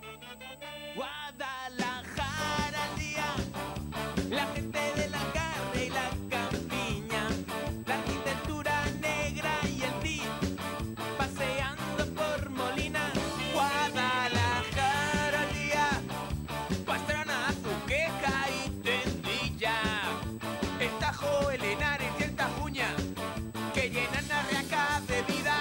Guadalajara al día, la gente de la carne y la campiña, la arquitectura negra y el beat, paseando por Molina. Guadalajara al día, Pastrana, Azuqueca y Tendilla, el Tajo, el Henares y el Tajuña, que llenan Arriaca de vida.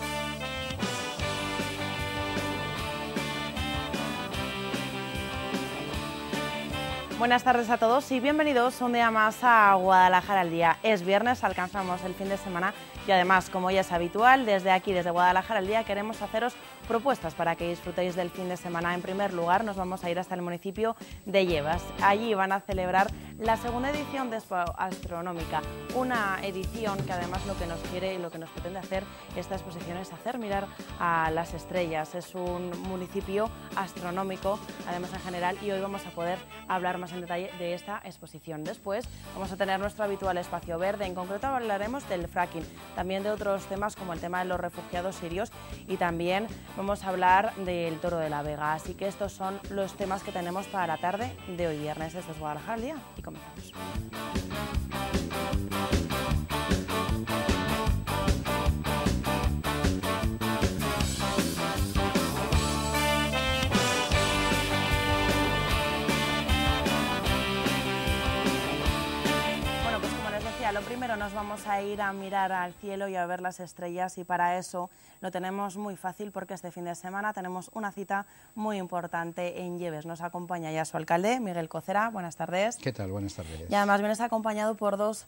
Buenas tardes a todos y bienvenidos un día más a Guadalajara al día. Es viernes, alcanzamos el fin de semana y además, como ya es habitual, desde aquí, desde Guadalajara al día, queremos haceros propuestas para que disfrutéis del fin de semana. En primer lugar, nos vamos a ir hasta el municipio de Llevas. Allí van a celebrar la segunda edición de Expo Astronómica, una edición que además lo que nos quiere y lo que nos pretende hacer esta exposición es hacer mirar a las estrellas. Es un municipio astronómico, además en general, y hoy vamos a poder hablar más en detalle de esta exposición. Después vamos a tener nuestro habitual espacio verde, en concreto hablaremos del fracking, también de otros temas como el tema de los refugiados sirios y también vamos a hablar del Toro de la Vega. Así que estos son los temas que tenemos para la tarde de hoy viernes. Esto es Guadalajara al día y comenzamos. Lo primero, nos vamos a ir a mirar al cielo y a ver las estrellas, y para eso lo tenemos muy fácil porque este fin de semana tenemos una cita muy importante en Lleves. Nos acompaña ya su alcalde, Miguel Cocera. Buenas tardes. ¿Qué tal? Buenas tardes. Y además vienes acompañado por dos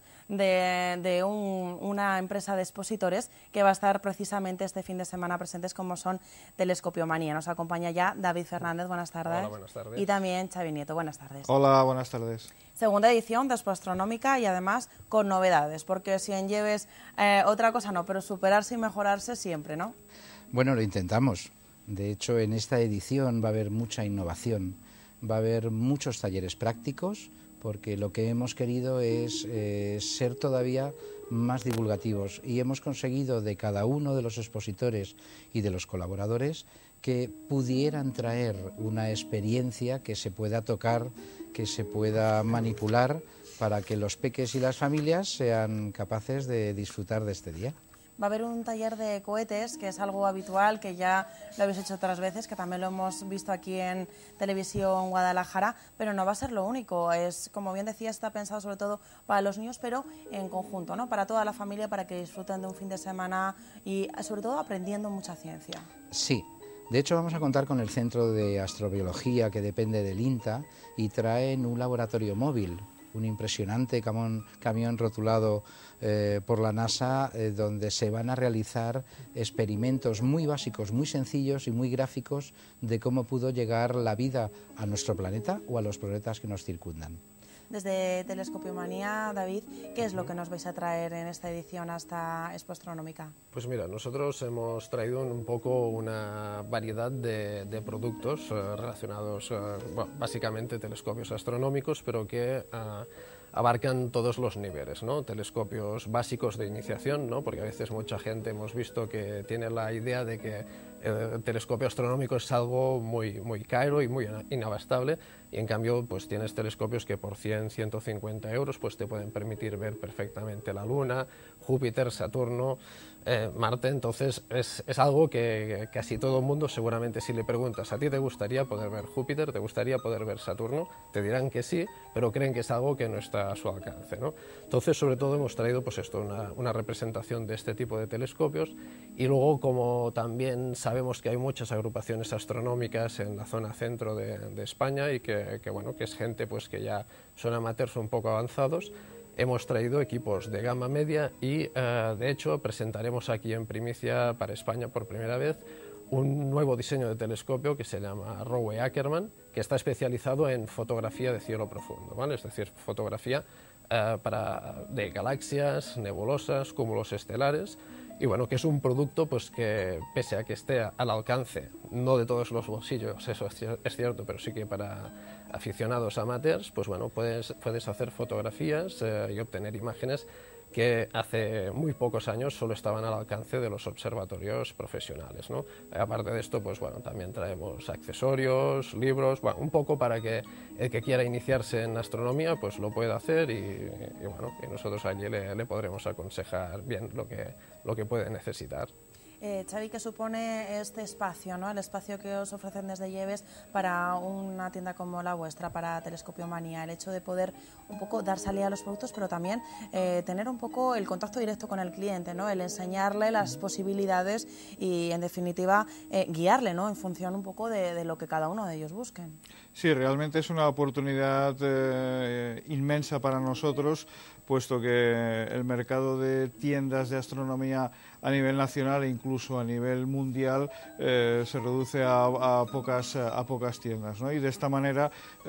de una empresa de expositores que va a estar precisamente este fin de semana presentes, como son Telescopio Manía. Nos acompaña ya David Fernández. Buenas tardes. Hola, buenas tardes. Y también Xavi Nieto. Buenas tardes. Hola, buenas tardes. Segunda edición de Expo Astronómica y además con novedades, porque si en Lleves otra cosa no, pero superarse y mejorarse siempre, ¿no? Bueno, lo intentamos. De hecho, en esta edición va a haber mucha innovación, va a haber muchos talleres prácticos, porque lo que hemos querido es ser todavía más divulgativos y hemos conseguido de cada uno de los expositores y de los colaboradores que pudieran traer una experiencia que se pueda tocar, que se pueda manipular para que los peques y las familias sean capaces de disfrutar de este día. Va a haber un taller de cohetes, que es algo habitual, que ya lo habéis hecho otras veces, que también lo hemos visto aquí en Televisión Guadalajara, pero no va a ser lo único. Es, como bien decía, está pensado sobre todo para los niños, pero en conjunto, ¿no? Para toda la familia, para que disfruten de un fin de semana y sobre todo aprendiendo mucha ciencia. Sí. De hecho, vamos a contar con el Centro de Astrobiología, que depende del INTA, y traen un laboratorio móvil, un impresionante camión rotulado por la NASA, donde se van a realizar experimentos muy básicos, muy sencillos y muy gráficos de cómo pudo llegar la vida a nuestro planeta o a los planetas que nos circundan. Desde Telescopio Manía, David, ¿qué es lo que nos vais a traer en esta edición hasta Expo Astronómica? Pues mira, nosotros hemos traído un poco una variedad de productos relacionados, bueno, básicamente telescopios astronómicos, pero que abarcan todos los niveles, ¿no? Telescopios básicos de iniciación, ¿no? Porque a veces mucha gente hemos visto que tiene la idea de que el telescopio astronómico es algo muy caro y muy inabastable, y en cambio pues tienes telescopios que por 100, 150 euros pues te pueden permitir ver perfectamente la Luna, Júpiter, Saturno, Marte. Entonces es algo que casi todo el mundo, seguramente si le preguntas, ¿a ti te gustaría poder ver Júpiter, te gustaría poder ver Saturno? Te dirán que sí, pero creen que es algo que no está a su alcance, ¿no? Entonces, sobre todo hemos traído pues esto, una representación de este tipo de telescopios, y luego, como también sabemos que hay muchas agrupaciones astronómicas en la zona centro de España y que bueno, que es gente pues que ya son amateurs un poco avanzados, hemos traído equipos de gama media y de hecho presentaremos aquí en primicia para España por primera vez un nuevo diseño de telescopio que se llama Rowe Ackermann, que está especializado en fotografía de cielo profundo, ¿vale? Es decir, fotografía de galaxias, nebulosas, cúmulos estelares, y bueno, que es un producto pues que, pese a que esté al alcance, no de todos los bolsillos, eso es cierto, pero sí que para aficionados amateurs, pues bueno, puedes hacer fotografías y obtener imágenes que hace muy pocos años solo estaban al alcance de los observatorios profesionales, ¿no? Aparte de esto, pues bueno, también traemos accesorios, libros, bueno, un poco para que el que quiera iniciarse en astronomía pues lo pueda hacer y bueno, y nosotros allí le podremos aconsejar bien lo que puede necesitar. Xavi, ¿qué supone este espacio, ¿no? El espacio que os ofrecen desde Lleves para una tienda como la vuestra, para Telescopiomanía? El hecho de poder un poco dar salida a los productos, pero también tener un poco el contacto directo con el cliente, ¿no? El enseñarle las posibilidades y, en definitiva, guiarle, ¿no? En función un poco de lo que cada uno de ellos busquen. Sí, realmente es una oportunidad inmensa para nosotros, puesto que el mercado de tiendas de astronomía a nivel nacional e incluso a nivel mundial se reduce a pocas tiendas, ¿no? Y de esta manera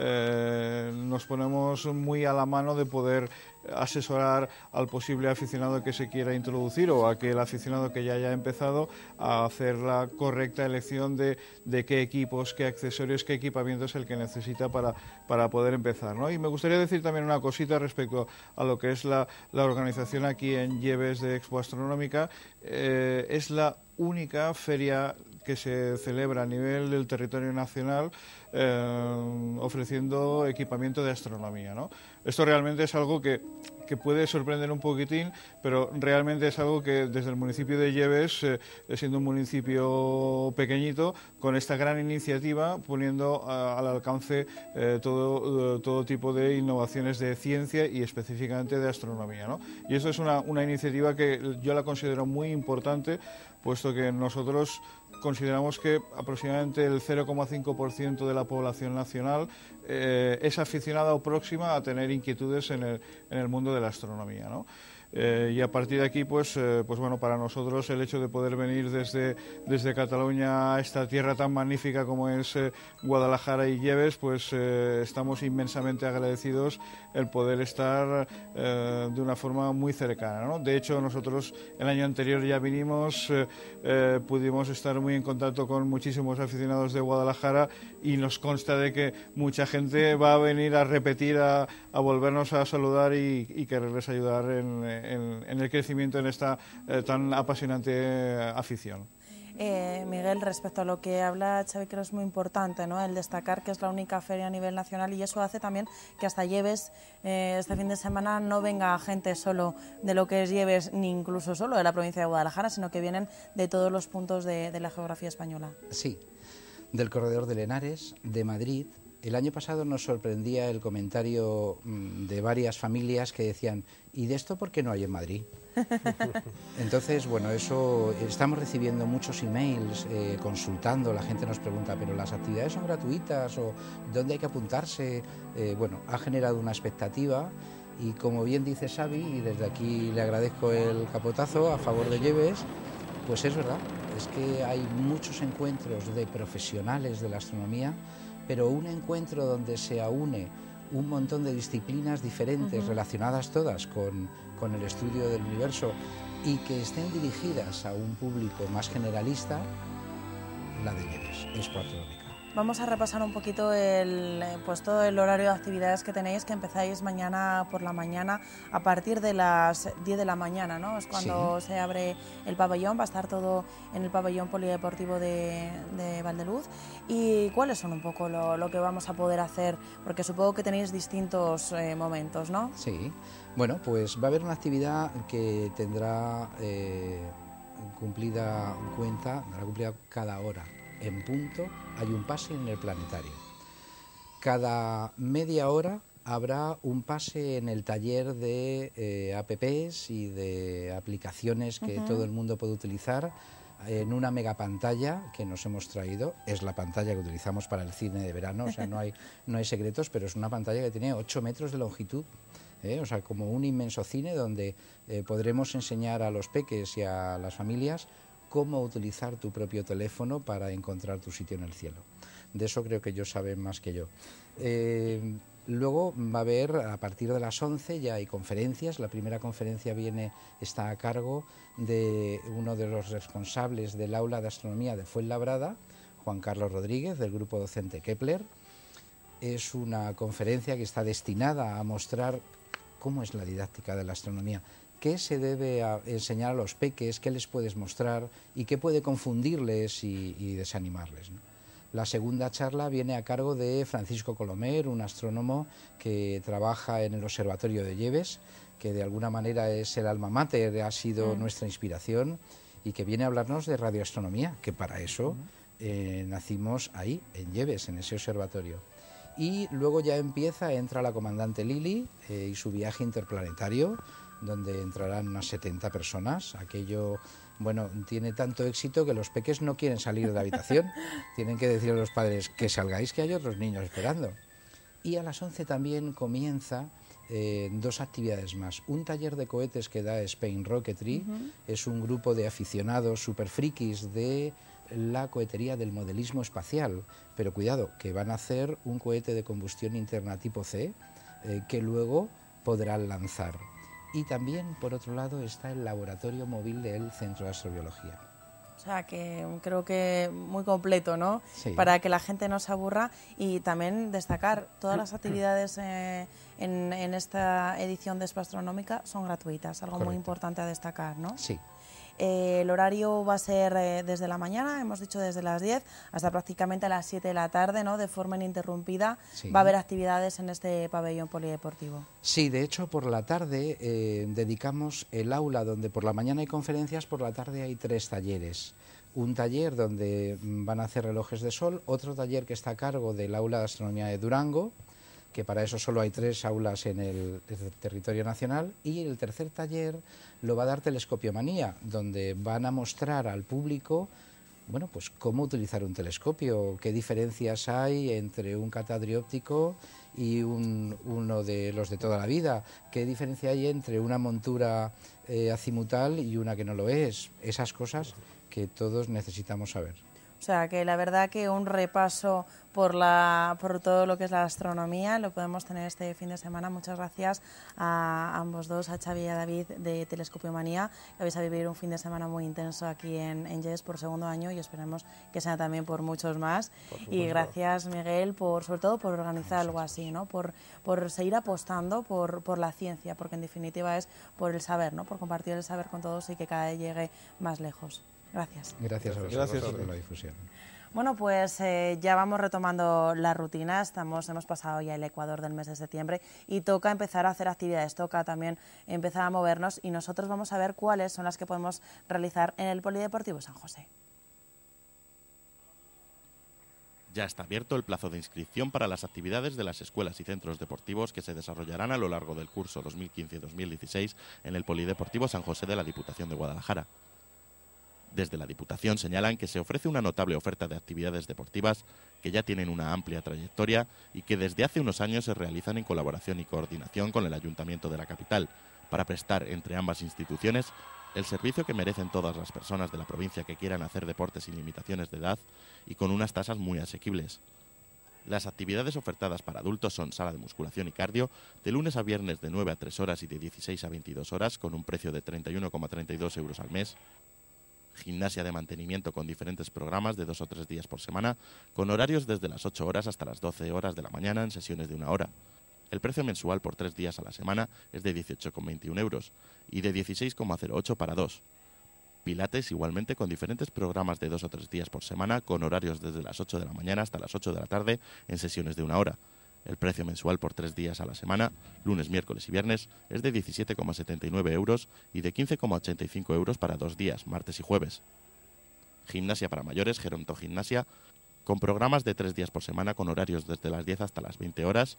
nos ponemos muy a la mano de poder asesorar al posible aficionado que se quiera introducir o a aquel aficionado que ya haya empezado a hacer la correcta elección de qué equipos, qué accesorios, qué equipamiento es el que necesita para poder empezar, ¿no? Y me gustaría decir también una cosita respecto a lo que es la organización aquí en Lleves de Expo Astronómica. Es la única feria que se celebra a nivel del territorio nacional ofreciendo equipamiento de astronomía, ¿no? Esto realmente es algo que puede sorprender un poquitín, pero realmente es algo que desde el municipio de Lleves, siendo un municipio pequeñito, con esta gran iniciativa, poniendo al alcance todo tipo de innovaciones de ciencia y específicamente de astronomía, ¿no? Y esto es una iniciativa que yo la considero muy importante, puesto que nosotros consideramos que aproximadamente el 0,5% de la población nacional es aficionada o próxima a tener inquietudes en el mundo de la astronomía, ¿no? Y a partir de aquí, pues bueno, para nosotros el hecho de poder venir desde Cataluña a esta tierra tan magnífica como es Guadalajara y Lleves, pues estamos inmensamente agradecidos el poder estar de una forma muy cercana, ¿no? De hecho, nosotros el año anterior ya vinimos, pudimos estar muy en contacto con muchísimos aficionados de Guadalajara y nos consta de que mucha gente va a venir a repetir, a volvernos a saludar y quererles ayudar en el crecimiento en esta tan apasionante afición. Miguel, respecto a lo que habla Xavi, creo que es muy importante, ¿no? El destacar que es la única feria a nivel nacional y eso hace también que hasta Lleves este fin de semana no venga gente solo de lo que es Lleves ni incluso solo de la provincia de Guadalajara, sino que vienen de todos los puntos de la geografía española. Sí, del corredor de Henares, de Madrid. El año pasado nos sorprendía el comentario de varias familias que decían, ¿y de esto por qué no hay en Madrid? Entonces, bueno, eso estamos recibiendo muchos emails consultando, la gente nos pregunta, ¿pero las actividades son gratuitas o dónde hay que apuntarse? Bueno, ha generado una expectativa y como bien dice Xavi, y desde aquí le agradezco el capotazo a favor de Lleves, pues es verdad, es que hay muchos encuentros de profesionales de la astronomía, pero un encuentro donde se aúne un montón de disciplinas diferentes, relacionadas todas con el estudio del universo y que estén dirigidas a un público más generalista, la de Lleves, Expo Astronómica. Vamos a repasar un poquito todo el horario de actividades que tenéis, que empezáis mañana por la mañana a partir de las 10 de la mañana, ¿no? Es cuando se abre el pabellón, va a estar todo en el pabellón polideportivo de Valdeluz. ¿Y cuáles son un poco lo que vamos a poder hacer? Porque supongo que tenéis distintos momentos, ¿no? Sí, bueno, pues va a haber una actividad que tendrá cumplida cada hora. En punto hay un pase en el planetario. Cada media hora habrá un pase en el taller de apps y de aplicaciones que todo el mundo puede utilizar en una mega pantalla que nos hemos traído. Es la pantalla que utilizamos para el cine de verano, o sea, no hay secretos, pero es una pantalla que tiene 8 metros de longitud. O sea, como un inmenso cine donde podremos enseñar a los peques y a las familias cómo utilizar tu propio teléfono para encontrar tu sitio en el cielo. De eso creo que ellos saben más que yo. Luego va a haber, a partir de las 11 ya hay conferencias. La primera conferencia está a cargo de uno de los responsables del aula de astronomía de Fuenlabrada, Juan Carlos Rodríguez, del grupo docente Kepler. Es una conferencia que está destinada a mostrar cómo es la didáctica de la astronomía qué se debe enseñar a los peques, qué les puedes mostrar y qué puede confundirles y desanimarles, ¿no? La segunda charla viene a cargo de Francisco Colomer, un astrónomo que trabaja en el Observatorio de Lleves, que de alguna manera es el alma mater, ha sido nuestra inspiración, y que viene a hablarnos de radioastronomía, que para eso nacimos ahí, en Lleves, en ese observatorio. Y luego ya entra la comandante Lili y su viaje interplanetario, donde entrarán unas 70 personas. Aquello, bueno, tiene tanto éxito que los peques no quieren salir de la habitación. Tienen que decir a los padres que salgáis, que hay otros niños esperando. Y a las 11 también comienza dos actividades más. Un taller de cohetes que da Spain Rocketry, es un grupo de aficionados super frikis de la cohetería del modelismo espacial, pero cuidado, que van a hacer un cohete de combustión interna tipo C que luego podrán lanzar. Y también, por otro lado, está el laboratorio móvil del Centro de Astrobiología. O sea, que creo que muy completo, ¿no? Sí. Para que la gente no se aburra, y también destacar, todas las actividades en esta edición de Expo Astronómica son gratuitas, algo muy importante a destacar, ¿no? Sí. El horario va a ser desde la mañana, hemos dicho desde las 10 hasta prácticamente a las 7 de la tarde, ¿no? De forma ininterrumpida. Sí. Va a haber actividades en este pabellón polideportivo. Sí, de hecho, por la tarde dedicamos el aula donde por la mañana hay conferencias, por la tarde hay 3 talleres. Un taller donde van a hacer relojes de sol, otro taller que está a cargo del aula de astronomía de Durango, que para eso solo hay 3 aulas en el territorio nacional, y el tercer taller lo va a dar Telescopiomanía, donde van a mostrar al público, bueno, pues cómo utilizar un telescopio, qué diferencias hay entre un catadrio óptico y uno de los de toda la vida, qué diferencia hay entre una montura azimutal y una que no lo es, esas cosas que todos necesitamos saber. O sea, que la verdad que un repaso por todo lo que es la astronomía lo podemos tener este fin de semana. Muchas gracias a ambos dos, a Xavi y a David de Telescopiomanía, que vais a vivir un fin de semana muy intenso aquí en Lleves por segundo año, y esperemos que sea también por muchos más. Y gracias, Miguel, sobre todo por organizar algo así, ¿no? Por seguir apostando por la ciencia, porque en definitiva es por el saber, ¿no? Por compartir el saber con todos y que cada vez llegue más lejos. Gracias. Gracias a vosotros por la difusión. Bueno, pues ya vamos retomando la rutina. Hemos pasado ya el Ecuador del mes de septiembre y toca empezar a hacer actividades, toca también empezar a movernos, y nosotros vamos a ver cuáles son las que podemos realizar en el Polideportivo San José. Ya está abierto el plazo de inscripción para las actividades de las escuelas y centros deportivos que se desarrollarán a lo largo del curso 2015-2016 en el Polideportivo San José de la Diputación de Guadalajara. Desde la Diputación señalan que se ofrece una notable oferta de actividades deportivas que ya tienen una amplia trayectoria y que desde hace unos años se realizan en colaboración y coordinación con el Ayuntamiento de la capital, para prestar entre ambas instituciones el servicio que merecen todas las personas de la provincia que quieran hacer deportes sin limitaciones de edad y con unas tasas muy asequibles. Las actividades ofertadas para adultos son sala de musculación y cardio, de lunes a viernes de 9 a 3 horas y de 16 a 22 horas, con un precio de 31,32 euros al mes. Gimnasia de mantenimiento con diferentes programas de 2 o 3 días por semana, con horarios desde las 8 horas hasta las 12 horas de la mañana en sesiones de 1 hora. El precio mensual por 3 días a la semana es de 18,21 euros y de 16,08 para 2. Pilates igualmente con diferentes programas de 2 o 3 días por semana, con horarios desde las 8 de la mañana hasta las 8 de la tarde en sesiones de 1 hora. El precio mensual por 3 días a la semana, lunes, miércoles y viernes, es de 17,79 euros y de 15,85 euros para 2 días, martes y jueves. Gimnasia para mayores, gerontogimnasia, con programas de 3 días por semana, con horarios desde las 10 hasta las 20 horas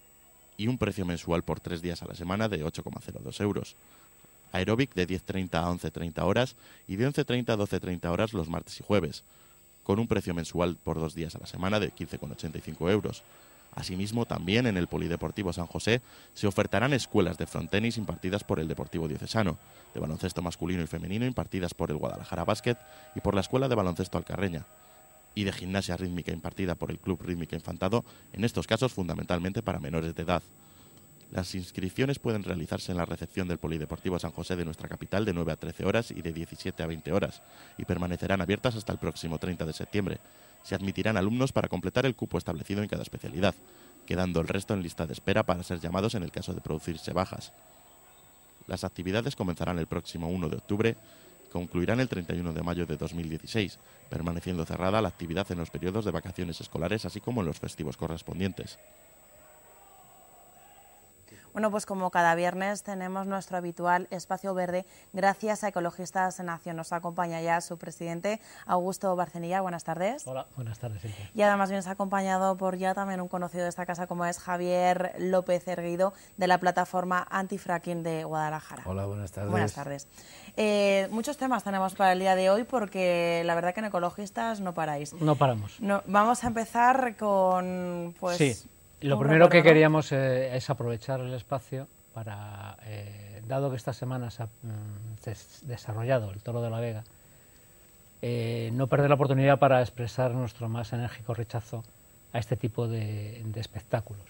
y un precio mensual por 3 días a la semana de 8,02 euros. Aeróbic de 10:30 a 11:30 horas y de 11:30 a 12:30 horas los martes y jueves, con un precio mensual por 2 días a la semana de 15,85 euros. Asimismo, también en el Polideportivo San José se ofertarán escuelas de frontenis impartidas por el Deportivo Diocesano, de baloncesto masculino y femenino impartidas por el Guadalajara Basket y por la Escuela de Baloncesto Alcarreña, y de gimnasia rítmica impartida por el Club Rítmica Infantado, en estos casos fundamentalmente para menores de edad. Las inscripciones pueden realizarse en la recepción del Polideportivo San José de nuestra capital de 9 a 13 horas y de 17 a 20 horas, y permanecerán abiertas hasta el próximo 30 de septiembre. Se admitirán alumnos para completar el cupo establecido en cada especialidad, quedando el resto en lista de espera para ser llamados en el caso de producirse bajas. Las actividades comenzarán el próximo 1 de octubre y concluirán el 31 de mayo de 2016, permaneciendo cerrada la actividad en los periodos de vacaciones escolares, así como en los festivos correspondientes. Bueno, pues como cada viernes tenemos nuestro habitual espacio verde gracias a Ecologistas en Acción. Nos acompaña ya su presidente, Augusto Barcenilla. Buenas tardes. Hola, buenas tardes. Siempre. Y además vienes acompañado por ya también un conocido de esta casa como es Javier López Erguido de la plataforma Antifracking de Guadalajara. Hola, buenas tardes. Buenas tardes. Muchos temas tenemos para el día de hoy porque la verdad que en Ecologistas no paráis. No paramos. No, vamos a empezar con... pues. Sí. Lo primero que queríamos es aprovechar el espacio para, dado que esta semana se ha desarrollado el Toro de la Vega, no perder la oportunidad para expresar nuestro más enérgico rechazo a este tipo de espectáculos,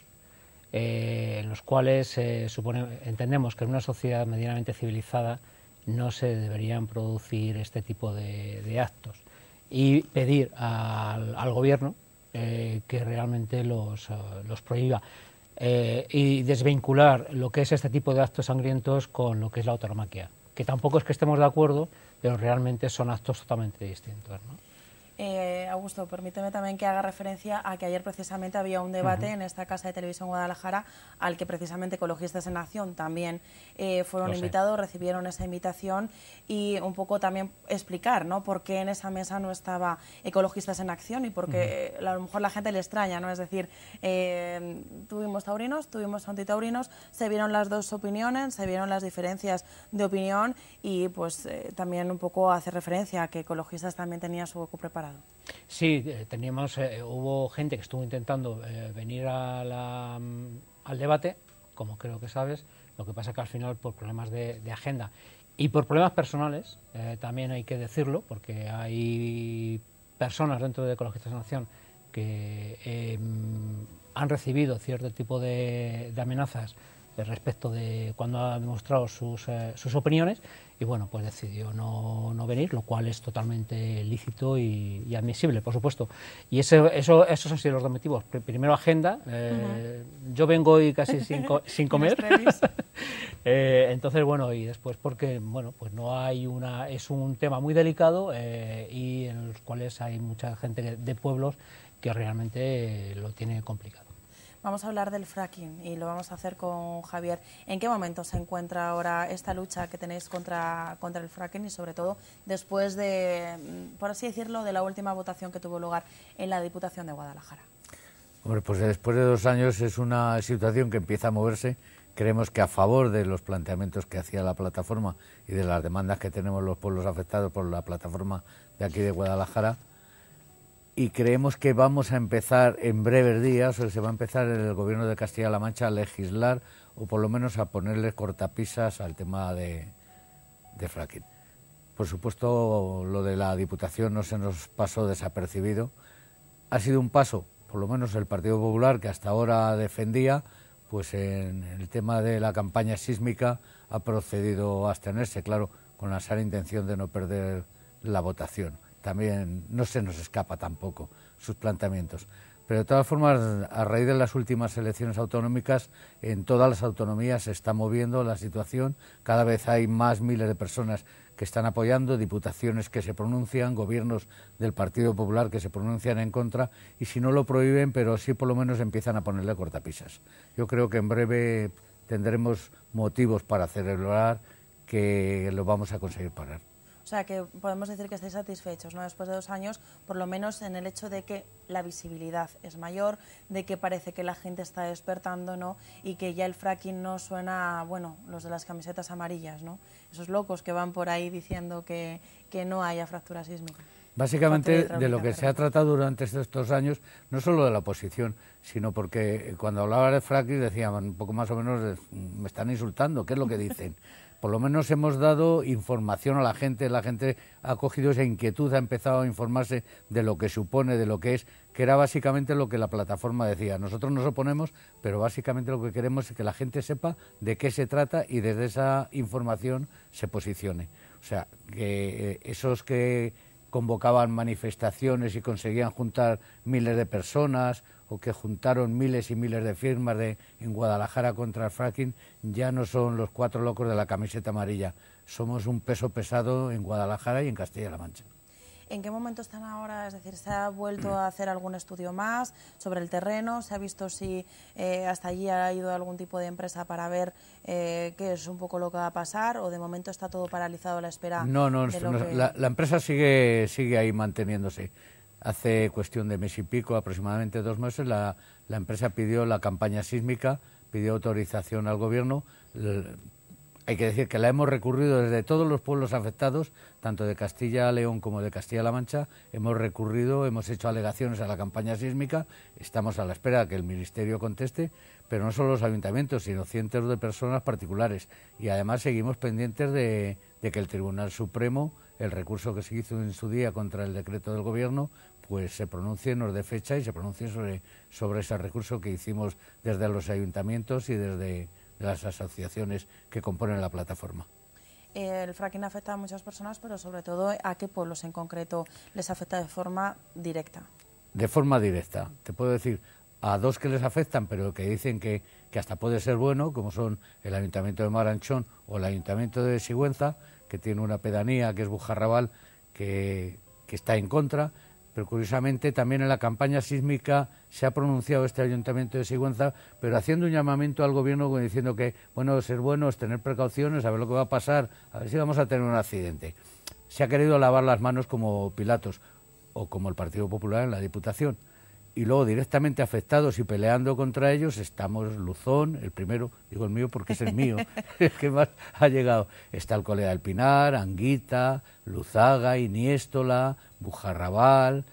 en los cuales entendemos que en una sociedad medianamente civilizada no se deberían producir este tipo de actos, y pedir al gobierno que realmente los prohíba y desvincular lo que es este tipo de actos sangrientos con lo que es la tauromaquia, que tampoco es que estemos de acuerdo, pero realmente son actos totalmente distintos, ¿no? Augusto, permíteme también que haga referencia a que ayer precisamente había un debate en esta Casa de Televisión Guadalajara al que precisamente Ecologistas en Acción también fueron invitados, recibieron esa invitación, y un poco también explicar, ¿no?, por qué en esa mesa no estaba Ecologistas en Acción y por qué a lo mejor la gente le extraña, ¿no? Es decir, tuvimos taurinos, tuvimos antitaurinos, se vieron las dos opiniones, se vieron las diferencias de opinión y pues también un poco hace referencia a que Ecologistas también tenía su hueco preparado. Sí, hubo gente que estuvo intentando venir al debate, como creo que sabes. Lo que pasa que al final, por problemas de agenda y por problemas personales, también hay que decirlo, porque hay personas dentro de Ecologistas en Acción que han recibido cierto tipo de amenazas respecto de cuando ha demostrado sus opiniones, y bueno, pues decidió no venir, lo cual es totalmente lícito y admisible, por supuesto. Y esos han sido los dos motivos. Primero, agenda. Yo vengo hoy casi sin comer. Entonces, bueno, y después porque, bueno, pues no hay es un tema muy delicado y en los cuales hay mucha gente de pueblos que realmente lo tiene complicado. Vamos a hablar del fracking y lo vamos a hacer con Javier. ¿En qué momento se encuentra ahora esta lucha que tenéis contra el fracking y sobre todo después de, por así decirlo, de la última votación que tuvo lugar en la Diputación de Guadalajara? Hombre, pues después de 2 años es una situación que empieza a moverse. Creemos que a favor de los planteamientos que hacía la plataforma y de las demandas que tenemos los pueblos afectados por la plataforma de aquí de Guadalajara, y creemos que vamos a empezar en breves días, o se va a empezar en el Gobierno de Castilla-La Mancha a legislar o por lo menos a ponerle cortapisas al tema de fracking. Por supuesto, lo de la Diputación no se nos pasó desapercibido. Ha sido un paso, por lo menos el Partido Popular, que hasta ahora defendía, pues en el tema de la campaña sísmica ha procedido a abstenerse, claro, con la sana intención de no perder la votación. También no se nos escapa tampoco sus planteamientos. Pero de todas formas, a raíz de las últimas elecciones autonómicas, en todas las autonomías se está moviendo la situación. Cada vez hay más miles de personas que están apoyando, diputaciones que se pronuncian, gobiernos del Partido Popular que se pronuncian en contra, y si no lo prohíben, pero sí por lo menos empiezan a ponerle cortapisas. Yo creo que en breve tendremos motivos para celebrar que lo vamos a conseguir parar. O sea, que podemos decir que estáis satisfechos, ¿no?, después de 2 años, por lo menos en el hecho de que la visibilidad es mayor, de que parece que la gente está despertando, ¿no?, y que ya el fracking no suena, bueno, los de las camisetas amarillas, ¿no?, esos locos que van por ahí diciendo que no haya fractura sísmica. Básicamente de lo que se ha tratado durante estos años, no solo de la oposición, sino porque cuando hablaba de fracking decían un poco más o menos, me están insultando, ¿qué es lo que dicen? Por lo menos hemos dado información a la gente ha cogido esa inquietud, ha empezado a informarse de lo que supone, de lo que es, que era básicamente lo que la plataforma decía. Nosotros nos oponemos, pero básicamente lo que queremos es que la gente sepa de qué se trata y desde esa información se posicione. O sea, que esos que convocaban manifestaciones y conseguían juntar miles de personas, o que juntaron miles y miles de firmas en Guadalajara contra el fracking, ya no son los 4 locos de la camiseta amarilla. Somos un peso pesado en Guadalajara y en Castilla-La Mancha. ¿En qué momento están ahora? Es decir, ¿se ha vuelto a hacer algún estudio más sobre el terreno? ¿Se ha visto si hasta allí ha ido algún tipo de empresa para ver qué es un poco lo que va a pasar? ¿O de momento está todo paralizado a la espera? No, la empresa sigue ahí manteniéndose. Hace cuestión de mes y pico, aproximadamente 2 meses, la empresa pidió la campaña sísmica, pidió autorización al gobierno. Hay que decir que la hemos recurrido desde todos los pueblos afectados, tanto de Castilla-León como de Castilla-La Mancha. Hemos recurrido, hemos hecho alegaciones a la campaña sísmica. Estamos a la espera de que el Ministerio conteste, pero no solo los ayuntamientos, sino cientos de personas particulares. Y además seguimos pendientes de que el Tribunal Supremo, el recurso que se hizo en su día contra el decreto del Gobierno, pues se pronuncie, nos dé fecha y se pronuncie sobre ese recurso que hicimos desde los ayuntamientos y desde las asociaciones que componen la plataforma. El fracking afecta a muchas personas, pero sobre todo, ¿a qué pueblos en concreto les afecta de forma directa? De forma directa. Te puedo decir a 2 que les afectan, pero que dicen que hasta puede ser bueno, como son el Ayuntamiento de Maranchón o el Ayuntamiento de Sigüenza, que tiene una pedanía que es Bujarrabal, que está en contra. Pero curiosamente también en la campaña sísmica se ha pronunciado este Ayuntamiento de Sigüenza, pero haciendo un llamamiento al Gobierno diciendo que, bueno, ser bueno es tener precauciones, a ver lo que va a pasar, a ver si vamos a tener un accidente. Se ha querido lavar las manos como Pilatos o como el Partido Popular en la Diputación. Y luego directamente afectados y peleando contra ellos estamos Luzón, el primero, digo el mío porque es el mío, el que más ha llegado. Está Alcolea del Pinar, Anguita, Luzaga, Iniéstola, Bujarrabal,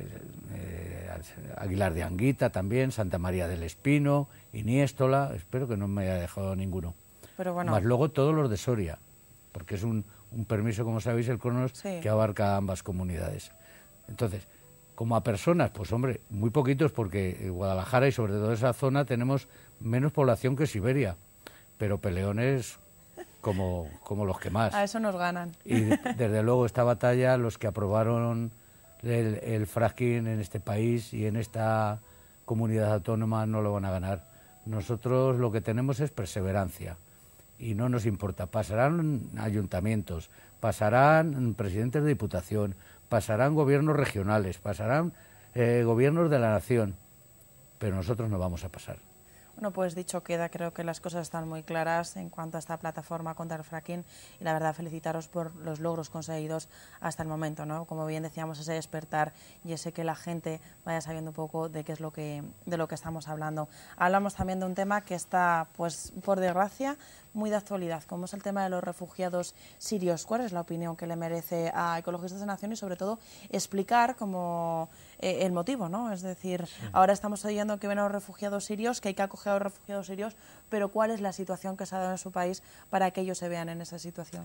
Aguilar de Anguita también, Santa María del Espino, Iniéstola, espero que no me haya dejado ninguno. Pero bueno. Más luego todos los de Soria, porque es un permiso, como sabéis, el Cronos, sí, que abarca ambas comunidades. Entonces, como a personas, pues hombre, muy poquitos, porque en Guadalajara y sobre todo esa zona tenemos menos población que Siberia, pero peleones como los que más. A eso nos ganan. Y desde luego esta batalla, los que aprobaron el fracking en este país y en esta comunidad autónoma no lo van a ganar. Nosotros lo que tenemos es perseverancia y no nos importa. Pasarán ayuntamientos, pasarán presidentes de diputación, pasarán gobiernos regionales, pasarán gobiernos de la nación, pero nosotros no vamos a pasar. Bueno, pues dicho queda, creo que las cosas están muy claras en cuanto a esta plataforma contra el fracking y la verdad felicitaros por los logros conseguidos hasta el momento, ¿no? Como bien decíamos, ese despertar y ese que la gente vaya sabiendo un poco de qué es de lo que estamos hablando. Hablamos también de un tema que está, pues por desgracia, muy de actualidad, como es el tema de los refugiados sirios. ¿Cuál es la opinión que le merece a Ecologistas de Nación y sobre todo explicar como el motivo, ¿no? Es decir, sí, ahora estamos oyendo que ven a los refugiados sirios, que hay que acoger a los refugiados sirios, pero ¿cuál es la situación que se ha dado en su país para que ellos se vean en esa situación?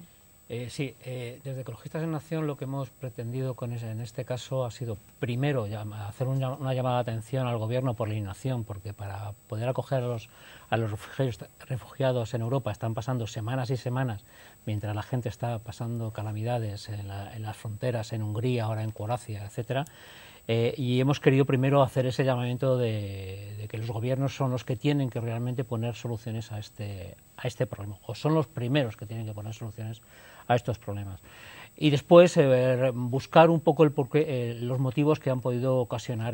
Desde Ecologistas en Nación lo que hemos pretendido en este caso ha sido primero hacer una llamada de atención al Gobierno por la inacción, porque para poder acoger a los refugiados en Europa están pasando semanas y semanas, mientras la gente está pasando calamidades en las fronteras, en Hungría, ahora en Croacia, etcétera. Y hemos querido primero hacer ese llamamiento de que los gobiernos son los que tienen que realmente poner soluciones a este problema, o son los primeros que tienen que poner soluciones a estos problemas. Y después buscar un poco los motivos que han podido ocasionar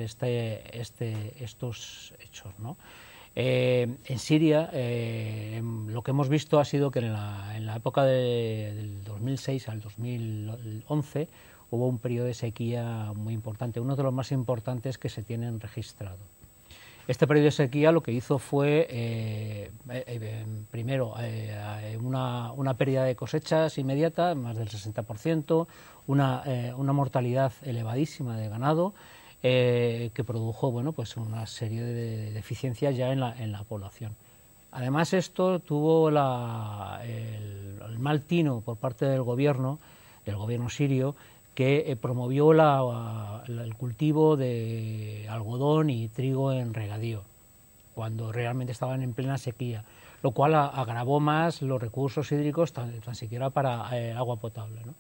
estos hechos, ¿no? En Siria lo que hemos visto ha sido que en la época del 2006 al 2011 hubo un periodo de sequía muy importante, uno de los más importantes que se tienen registrado. Este periodo de sequía lo que hizo fue, primero, una pérdida de cosechas inmediata, más del 60%, una mortalidad elevadísima de ganado, que produjo pues una serie de deficiencias ya en la población. Además, esto tuvo el mal tino por parte del gobierno sirio, que promovió el cultivo de algodón y trigo en regadío, cuando realmente estaban en plena sequía, lo cual agravó más los recursos hídricos tan siquiera para agua potable, ¿no?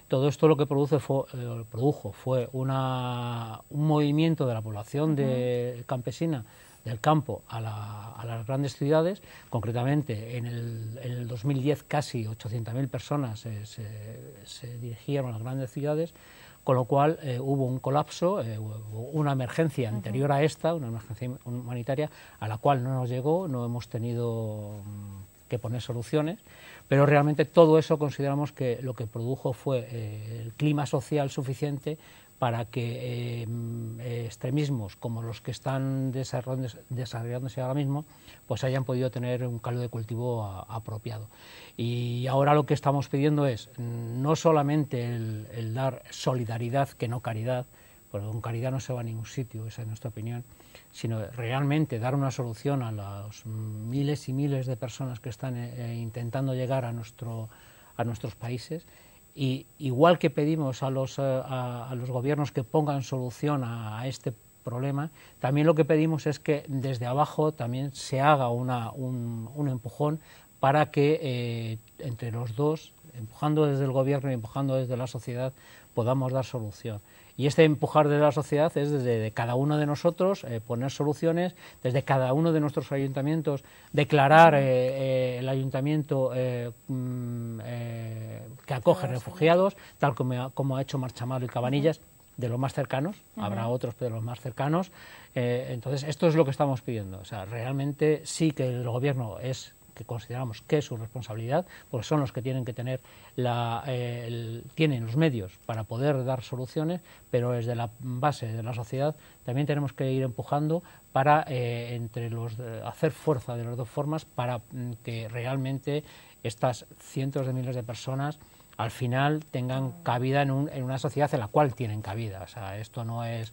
Todo esto lo que produjo fue un movimiento de la población campesina del campo a las grandes ciudades. Concretamente, en el 2010 casi 800.000 personas se dirigieron a las grandes ciudades, con lo cual hubo un colapso, hubo una emergencia anterior a esta, una emergencia humanitaria, a la cual no nos llegó, no hemos tenido que poner soluciones, pero realmente todo eso consideramos que lo que produjo fue el clima social suficiente para que extremismos como los que están desarrollándose ahora mismo pues hayan podido tener un caldo de cultivo apropiado. Y ahora lo que estamos pidiendo es no solamente el dar solidaridad, que no caridad, porque con caridad no se va a ningún sitio, esa es nuestra opinión, sino realmente dar una solución a los miles y miles de personas que están intentando llegar a nuestros países. Y igual que pedimos a los gobiernos que pongan solución a este problema, también lo que pedimos es que desde abajo también se haga un empujón para que entre los dos, empujando desde el gobierno y empujando desde la sociedad, podamos dar solución. Y este empujar desde la sociedad es desde cada uno de nosotros, poner soluciones, desde cada uno de nuestros ayuntamientos, declarar el ayuntamiento que acoge refugiados, tal como ha hecho Marchamalo y Cabanillas, de los más cercanos, habrá otros, pero de los más cercanos. Entonces, esto es lo que estamos pidiendo. O sea, realmente sí que el gobierno que consideramos que es su responsabilidad, porque son los que tienen que tener tienen los medios para poder dar soluciones, pero desde la base de la sociedad también tenemos que ir empujando para hacer fuerza de las dos formas para que realmente estas cientos de miles de personas al final tengan cabida en una sociedad en la cual tienen cabida. O sea, esto no es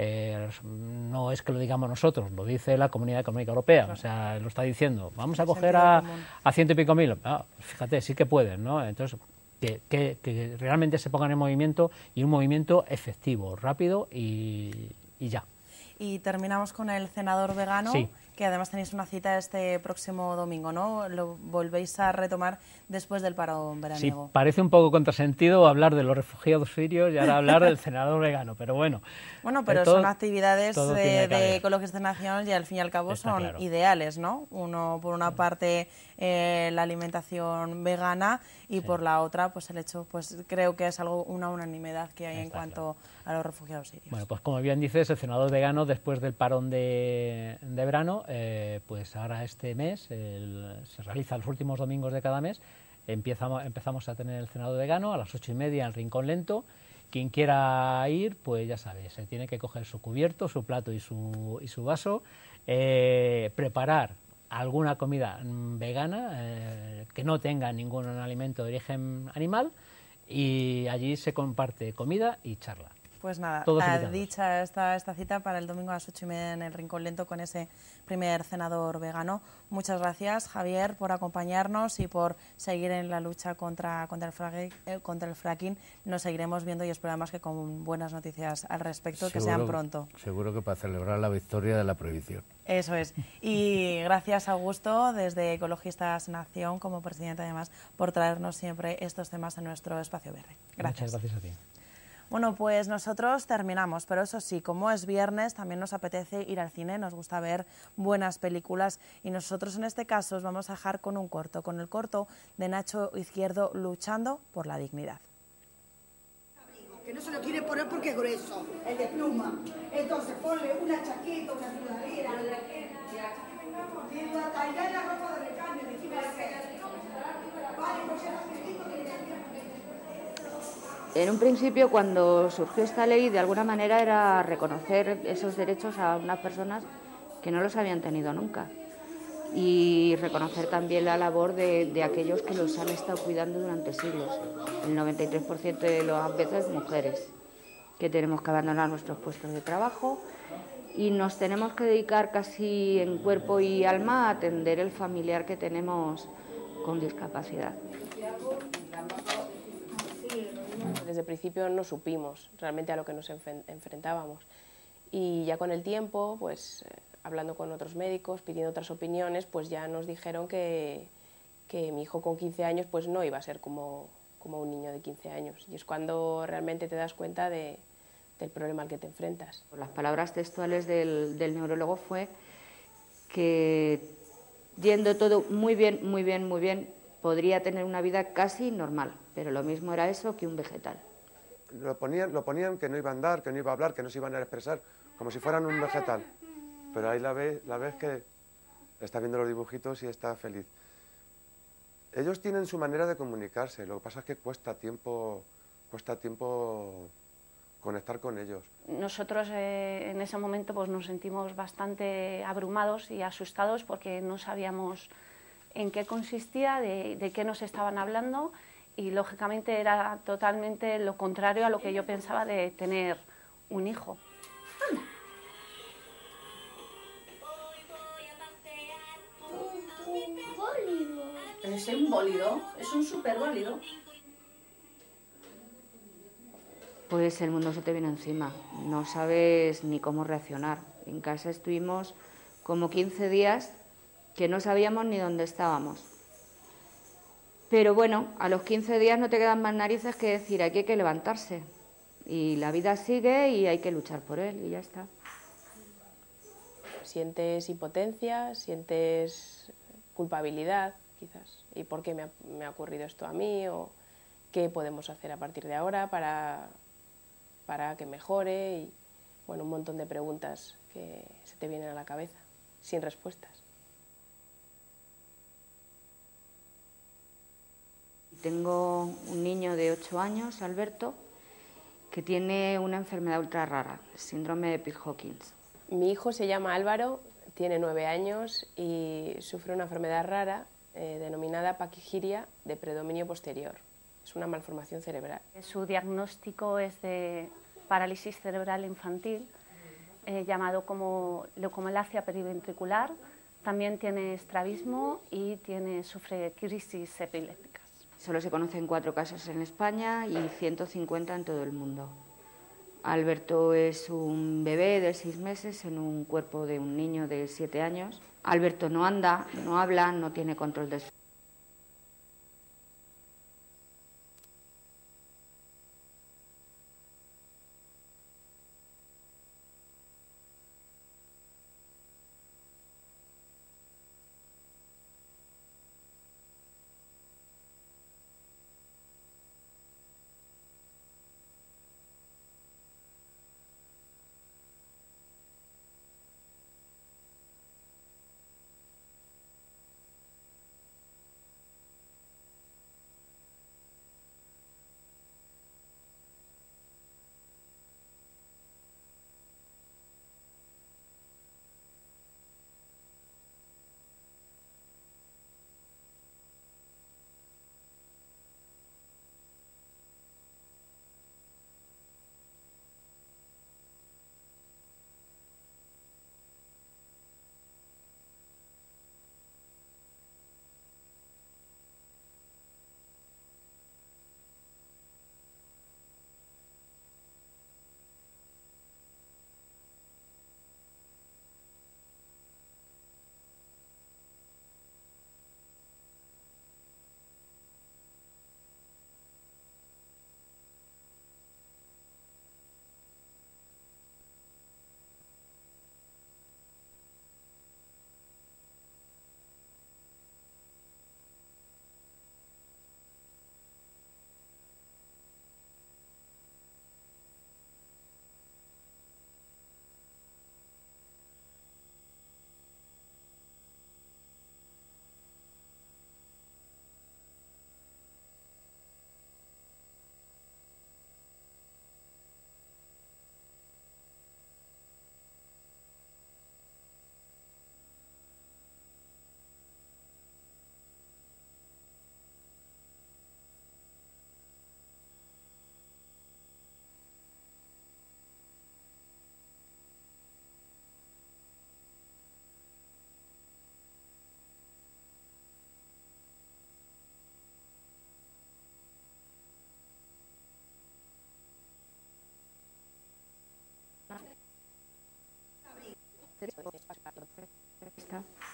que lo digamos nosotros, lo dice la Comunidad Económica Europea, o sea, lo está diciendo, vamos a coger a 100 y pico mil, fíjate, sí que pueden, ¿no? Entonces, que realmente se pongan en movimiento, y un movimiento efectivo, rápido y ya. Y terminamos con el cenador vegano, sí, que además tenéis una cita este próximo domingo, ¿no? Lo volvéis a retomar después del parón veraniego. Sí, parece un poco contrasentido hablar de los refugiados sirios y ahora hablar del cenador vegano, pero bueno. Bueno, pero son actividades de Ecologistas de Nación y al fin y al cabo son ideales, ¿no? Por una parte la alimentación vegana y por la otra pues el hecho, pues creo que es una unanimidad que hay en cuanto a los refugiados sirios. Bueno, pues como bien dices, el cenador vegano después del parón de verano, pues ahora este mes se realiza los últimos domingos de cada mes. Empezamos a tener el cenador vegano a las 8:30 en el Rincón Lento. Quien quiera ir, pues ya sabe, se tiene que coger su cubierto, su plato y su vaso, preparar alguna comida vegana que no tenga ningún alimento de origen animal, y allí se comparte comida y charla. Pues nada, dicha esta cita para el domingo a las 8:30 en el Rincón Lento con ese primer cenador vegano. Muchas gracias, Javier, por acompañarnos y por seguir en la lucha contra el fracking. Nos seguiremos viendo y esperamos que con buenas noticias al respecto, que sean pronto. Seguro que para celebrar la victoria de la prohibición. Eso es. Y gracias, Augusto, desde Ecologistas Nación, como presidente además, por traernos siempre estos temas a nuestro espacio verde. Gracias. Muchas gracias a ti. Bueno, pues nosotros terminamos, pero eso sí, como es viernes, también nos apetece ir al cine, nos gusta ver buenas películas, y nosotros en este caso os vamos a dejar con el corto de Nacho Izquierdo, Luchando por la dignidad. Que no se lo quiere poner porque es grueso, el de pluma. Entonces ponle una chaqueta, una sudadera, y la ropa de recambio, vale, pues ya En un principio, cuando surgió esta ley, de alguna manera era reconocer esos derechos a unas personas que no los habían tenido nunca, y reconocer también la labor de aquellos que los han estado cuidando durante siglos. El 93% de las veces mujeres, que tenemos que abandonar nuestros puestos de trabajo y nos tenemos que dedicar casi en cuerpo y alma a atender el familiar que tenemos con discapacidad. Desde el principio no supimos realmente a lo que nos enfrentábamos, y ya con el tiempo, pues hablando con otros médicos, pidiendo otras opiniones, pues ya nos dijeron que mi hijo con 15 años pues no iba a ser como como un niño de 15 años. Y es cuando realmente te das cuenta del problema al que te enfrentas. Las palabras textuales del neurólogo fue que, yendo todo muy bien, muy bien, muy bien, podría tener una vida casi normal, pero lo mismo era eso que un vegetal. Lo ponían que no iba a andar, que no iba a hablar, que no se iban a expresar, como si fueran un vegetal. Pero ahí la ves que está viendo los dibujitos y está feliz. Ellos tienen su manera de comunicarse, lo que pasa es que cuesta tiempo conectar con ellos. Nosotros en ese momento pues, nos sentimos bastante abrumados y asustados porque no sabíamos en qué consistía, de qué nos estaban hablando, y lógicamente era totalmente lo contrario a lo que yo pensaba de tener un hijo. Es un bólido, es un súper bólido. Pues el mundo se te viene encima, no sabes ni cómo reaccionar. En casa estuvimos como 15 días que no sabíamos ni dónde estábamos. Pero bueno, a los 15 días no te quedan más narices que decir, aquí hay que levantarse. Y la vida sigue y hay que luchar por él y ya está. Sientes impotencia, sientes culpabilidad, quizás. ¿Y por qué me ha ocurrido esto a mí? ¿O qué podemos hacer a partir de ahora para que mejore? Y bueno, un montón de preguntas que se te vienen a la cabeza, sin respuestas. Tengo un niño de 8 años, Alberto, que tiene una enfermedad ultra rara, el síndrome de Pitt-Hopkins. Mi hijo se llama Álvaro, tiene 9 años y sufre una enfermedad rara denominada paquigiria de predominio posterior. Es una malformación cerebral. Su diagnóstico es de parálisis cerebral infantil, llamado como leucomalacia periventricular. También tiene estrabismo y sufre crisis epilépticas. Solo se conocen 4 casos en España y 150 en todo el mundo. Alberto es un bebé de 6 meses en un cuerpo de un niño de 7 años. Alberto no anda, no habla, no tiene control de su...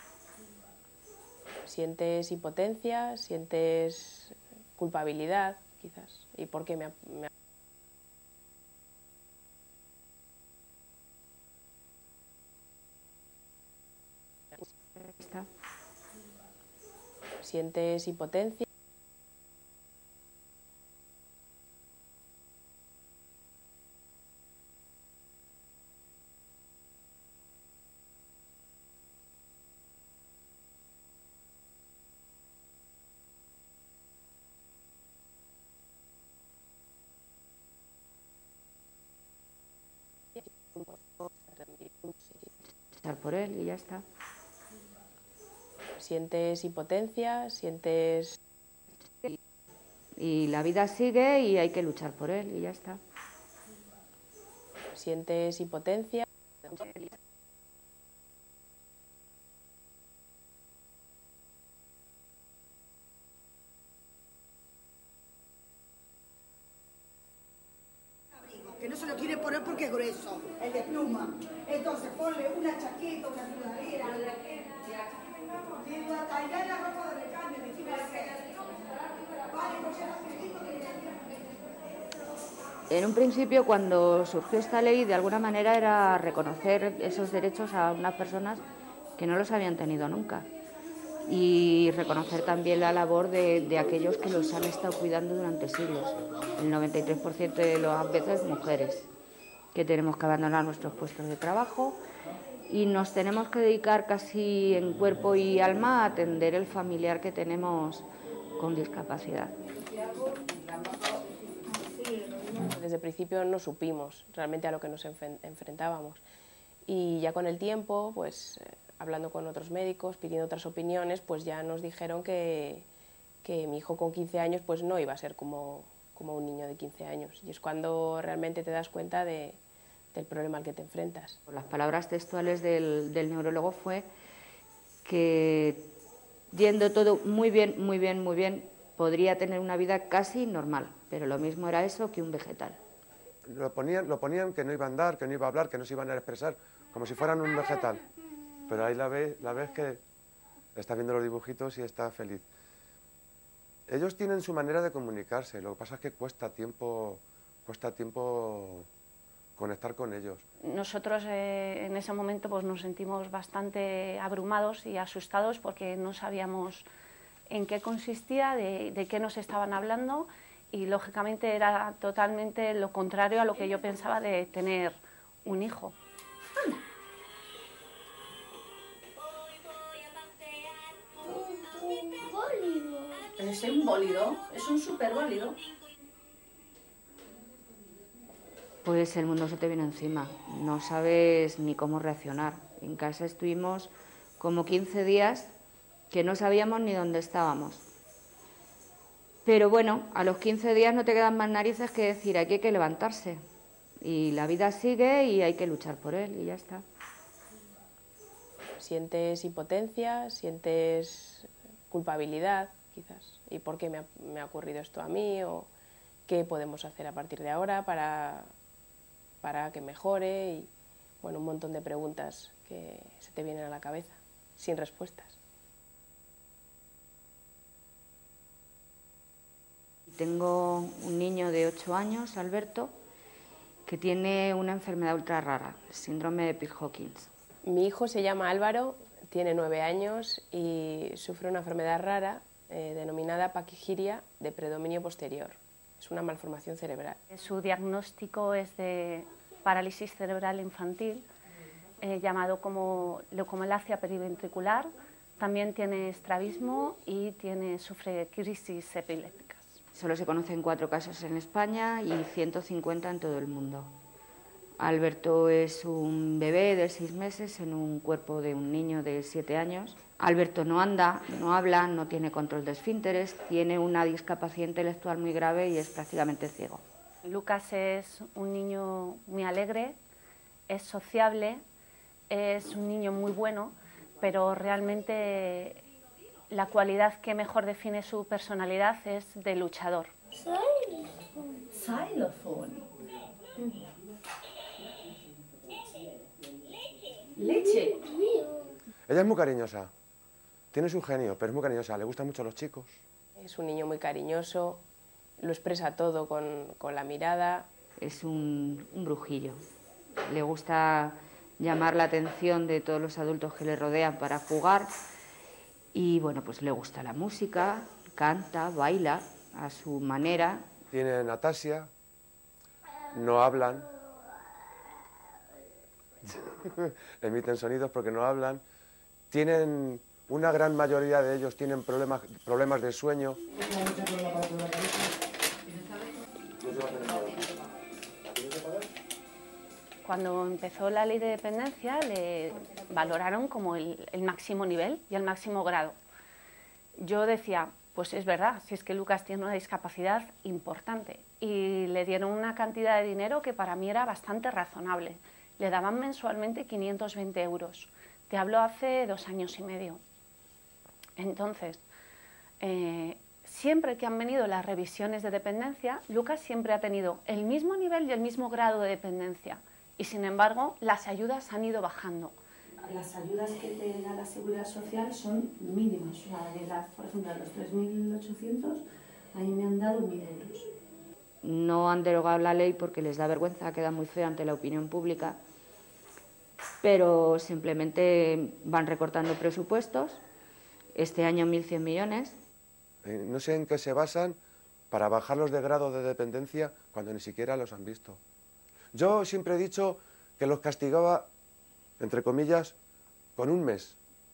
Sientes impotencia, sientes culpabilidad, quizás, y por qué me sientes impotencia. Luchar por él y ya está. Sientes impotencia, sientes... Y la vida sigue y hay que luchar por él y ya está. Sientes impotencia. Que no se lo quiere poner porque es grueso, el de pluma. Entonces ponle una chaqueta, una sudadera. La tallar la ropa de recambio, En un principio, cuando surgió esta ley, de alguna manera era reconocer esos derechos a unas personas que no los habían tenido nunca. Y reconocer también la labor de aquellos que los han estado cuidando durante siglos. El 93% de las veces mujeres, que tenemos que abandonar nuestros puestos de trabajo y nos tenemos que dedicar casi en cuerpo y alma a atender el familiar que tenemos con discapacidad. Desde el principio no supimos realmente a lo que nos enfrentábamos y ya con el tiempo, pues hablando con otros médicos, pidiendo otras opiniones, pues ya nos dijeron que mi hijo con 15 años pues no iba a ser como un niño de 15 años y es cuando realmente te das cuenta del problema al que te enfrentas. Las palabras textuales del neurólogo fue que yendo todo muy bien, muy bien, muy bien, podría tener una vida casi normal, pero lo mismo era eso que un vegetal. Lo ponían que no iba a andar, que no iba a hablar, que no se iban a expresar, como si fueran un vegetal. Pero ahí la ves que está viendo los dibujitos y está feliz. Ellos tienen su manera de comunicarse, lo que pasa es que cuesta tiempo conectar con ellos. Nosotros en ese momento pues, nos sentimos bastante abrumados y asustados porque no sabíamos en qué consistía, de qué nos estaban hablando y lógicamente era totalmente lo contrario a lo que yo pensaba de tener un hijo. Es un bólido, es un súper bólido. Pues el mundo se te viene encima, no sabes ni cómo reaccionar. En casa estuvimos como 15 días que no sabíamos ni dónde estábamos. Pero bueno, a los 15 días no te quedan más narices que decir aquí hay que levantarse. Y la vida sigue y hay que luchar por él y ya está. Sientes impotencia, sientes culpabilidad, quizás. ¿Y por qué me ha ocurrido esto a mí? ¿O qué podemos hacer a partir de ahora para que mejore? Y bueno, un montón de preguntas que se te vienen a la cabeza, sin respuestas. Tengo un niño de 8 años, Alberto, que tiene una enfermedad ultra rara, el síndrome de Pitt-Hopkins. Mi hijo se llama Álvaro, tiene 9 años y sufre una enfermedad rara denominada paquigiria de predominio posterior. Es una malformación cerebral. Su diagnóstico es de parálisis cerebral infantil, llamado como leucomalacia periventricular. También tiene estrabismo y sufre crisis epilépticas. Solo se conocen 4 casos en España y 150 en todo el mundo. Alberto es un bebé de 6 meses en un cuerpo de un niño de 7 años. Alberto no anda, no habla, no tiene control de esfínteres, tiene una discapacidad intelectual muy grave y es prácticamente ciego. Lucas es un niño muy alegre, es sociable, es un niño muy bueno, pero realmente la cualidad que mejor define su personalidad es de luchador. Xilófono. Leche. Ella es muy cariñosa, tiene su genio, pero es muy cariñosa, le gustan mucho los chicos. Es un niño muy cariñoso lo expresa todo con la mirada. Es un brujillo. Le gusta llamar la atención de todos los adultos que le rodean para jugar y bueno, pues le gusta la música, canta, baila a su manera. Tienen ataxia, no hablan, emiten sonidos porque no hablan, tienen, una gran mayoría de ellos tienen problemas de sueño. Cuando empezó la ley de dependencia le valoraron como el máximo nivel y el máximo grado. Yo decía, pues es verdad, si es que Lucas tiene una discapacidad importante, y le dieron una cantidad de dinero que para mí era bastante razonable. Le daban mensualmente 520 euros. Te hablo hace 2 años y medio. Entonces, siempre que han venido las revisiones de dependencia, Lucas siempre ha tenido el mismo nivel y el mismo grado de dependencia. Y sin embargo, las ayudas han ido bajando. Las ayudas que te da la Seguridad Social son mínimas. O sea, por ejemplo, de los 3.800, ahí me han dado 1.000 euros. No han derogado la ley porque les da vergüenza, queda muy feo ante la opinión pública, pero simplemente van recortando presupuestos. Este año 1.100 millones. No sé en qué se basan para bajarlos de grado de dependencia cuando ni siquiera los han visto. Yo siempre he dicho que los castigaba, entre comillas, con 1 mes,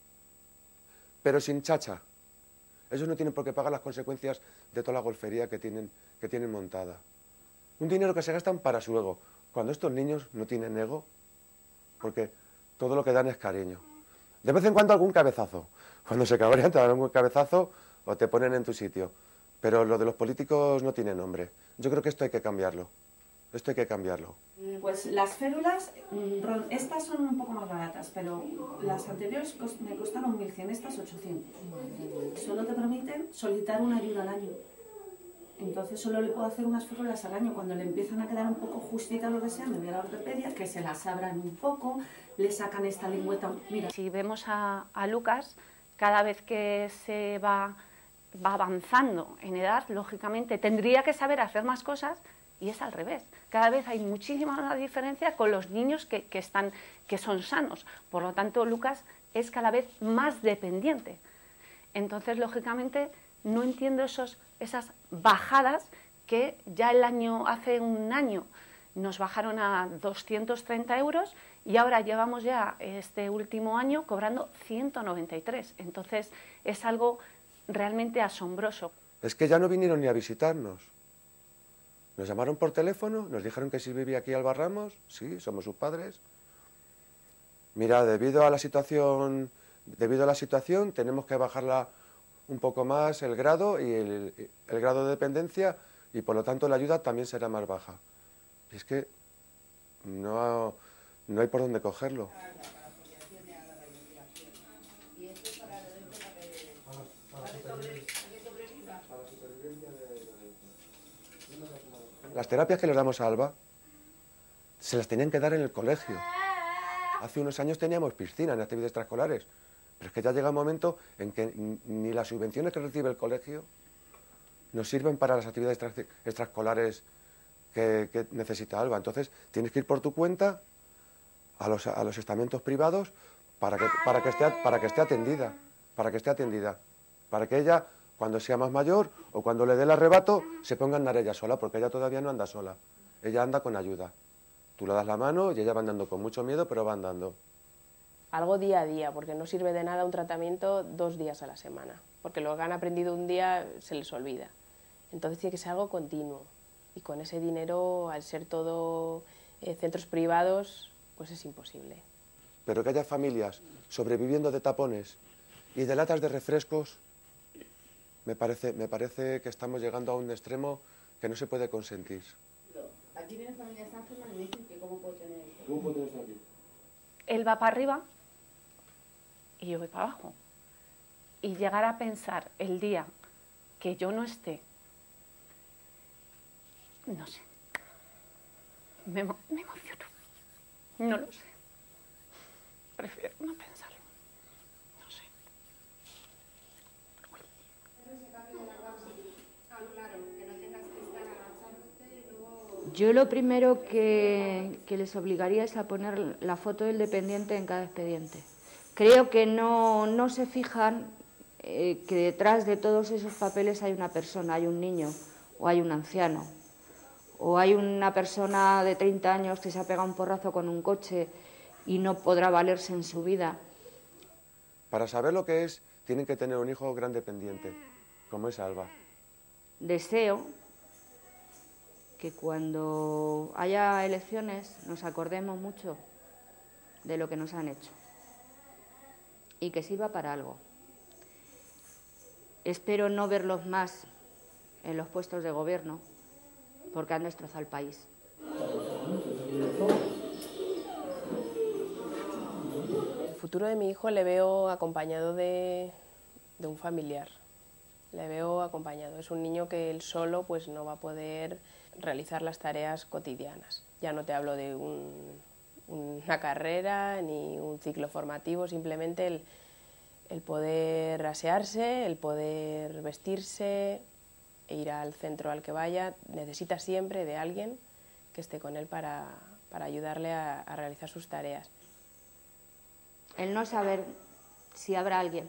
pero sin chacha. Ellos no tienen por qué pagar las consecuencias de toda la golfería que tienen montada. Un dinero que se gastan para su ego, cuando estos niños no tienen ego, porque todo lo que dan es cariño. De vez en cuando algún cabezazo. Cuando se cabrean te dan algún cabezazo o te ponen en tu sitio. Pero lo de los políticos no tiene nombre. Yo creo que esto hay que cambiarlo. Esto hay que cambiarlo. Pues las férulas, estas son un poco más baratas, pero las anteriores me costaron 1.100, estas 800. Solo te permiten solicitar una ayuda al año. Entonces solo le puedo hacer unas férulas al año. Cuando le empiezan a quedar un poco justitas lo que sea, me voy a la ortopedia, que se las abran un poco, le sacan esta lengüeta. Mira. Si vemos a Lucas, cada vez que se va avanzando en edad, lógicamente tendría que saber hacer más cosas, y es al revés. Cada vez hay muchísima más diferencia con los niños que son sanos. Por lo tanto, Lucas es cada vez más dependiente. Entonces, lógicamente, no entiendo esas bajadas que ya hace un año nos bajaron a 230 euros y ahora llevamos ya este último año cobrando 193. Entonces, es algo realmente asombroso. Es que ya no vinieron ni a visitarnos. Nos llamaron por teléfono, nos dijeron que si vivía aquí Alba Ramos, sí, somos sus padres. Mira, debido a la situación tenemos que bajarla un poco más el grado y el grado de dependencia y por lo tanto la ayuda también será más baja. Y es que no hay por dónde cogerlo. Las terapias que les damos a Alba se las tenían que dar en el colegio. Hace unos años teníamos piscina en actividades extraescolares, pero es que ya llega un momento en que ni las subvenciones que recibe el colegio nos sirven para las actividades extraescolares que necesita Alba. Entonces tienes que ir por tu cuenta a los estamentos privados para que esté atendida, para que ella, cuando sea más mayor o cuando le dé el arrebato, se ponga a andar ella sola, porque ella todavía no anda sola, ella anda con ayuda. Tú le das la mano y ella va andando con mucho miedo, pero va andando. Algo día a día, porque no sirve de nada un tratamiento 2 días a la semana, porque lo que han aprendido un día se les olvida. Entonces tiene que ser algo continuo, y con ese dinero, al ser todo centros privados, pues es imposible. Pero que haya familias sobreviviendo de tapones y de latas de refrescos, me parece que estamos llegando a un extremo que no se puede consentir. Aquí vienen familias ángeles y me dicen que cómo puedo tener esto. ¿Cómo puedo tener esto aquí? Él va para arriba y yo voy para abajo. Y llegar a pensar el día que yo no esté, no sé, me emociono. No lo sé. Prefiero no pensarlo. No sé. Ese cambio de la claro, que no tengas que Yo lo primero que les obligaría es a poner la foto del dependiente en cada expediente. Creo que no se fijan que detrás de todos esos papeles hay una persona, hay un niño o hay un anciano o hay una persona de 30 años que se ha pegado un porrazo con un coche y no podrá valerse en su vida. Para saber lo que es, tienen que tener un hijo gran dependiente, como es Alba. Deseo que cuando haya elecciones nos acordemos mucho de lo que nos han hecho y que sirva para algo. Espero no verlos más en los puestos de gobierno porque han destrozado el país. El futuro de mi hijo le veo acompañado de un familiar. Le veo acompañado. Es un niño que él solo pues no va a poder realizar las tareas cotidianas. Ya no te hablo de una carrera ni un ciclo formativo, simplemente el poder asearse, el poder vestirse, ir al centro al que vaya. Necesita siempre de alguien que esté con él para ayudarle a realizar sus tareas. El no saber si habrá alguien.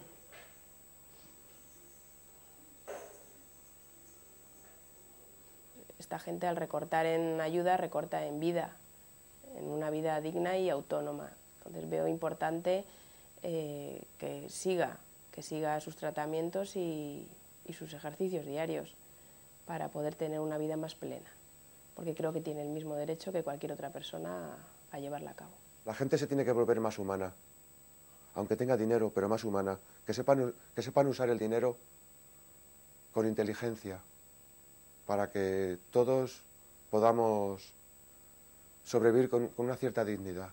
Esta gente, al recortar en ayuda, recorta en vida, en una vida digna y autónoma. Entonces veo importante que siga sus tratamientos y sus ejercicios diarios para poder tener una vida más plena, porque creo que tiene el mismo derecho que cualquier otra persona a llevarla a cabo. La gente se tiene que volver más humana, aunque tenga dinero, pero más humana, que sepan usar el dinero con inteligencia, para que todos podamos sobrevivir con una cierta dignidad.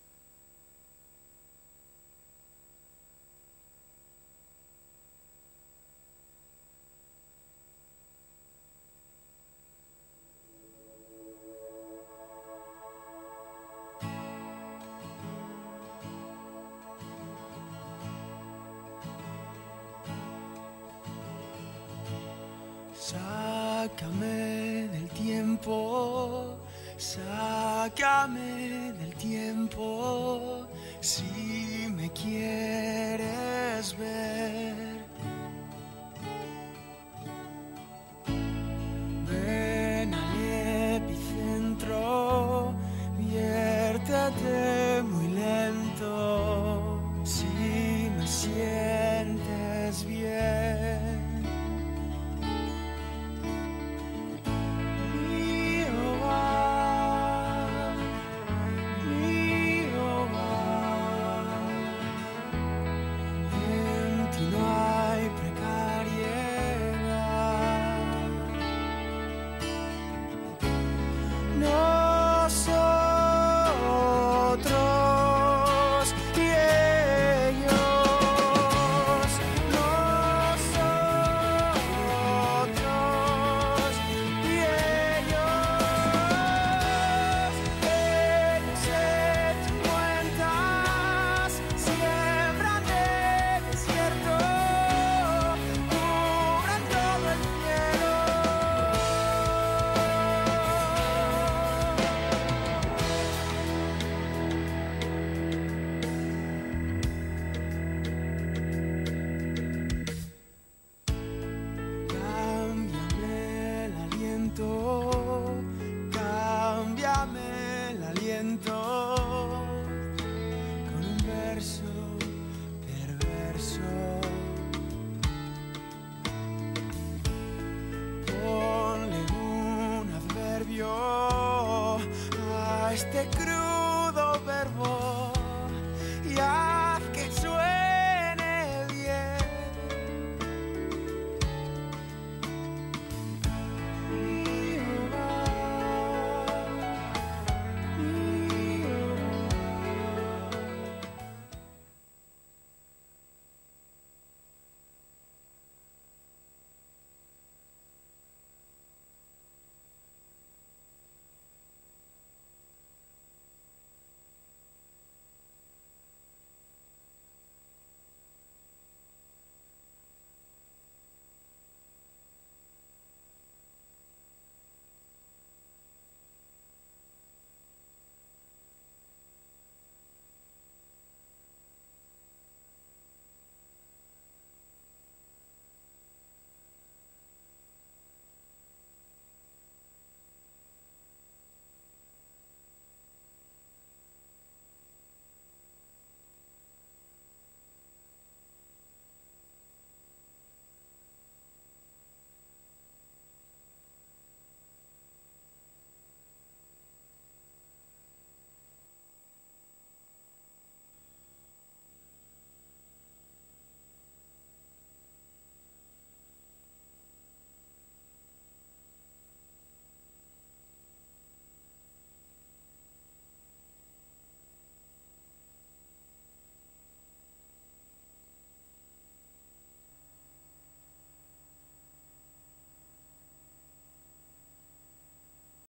Sácame del tiempo, sácame del tiempo, si me quieres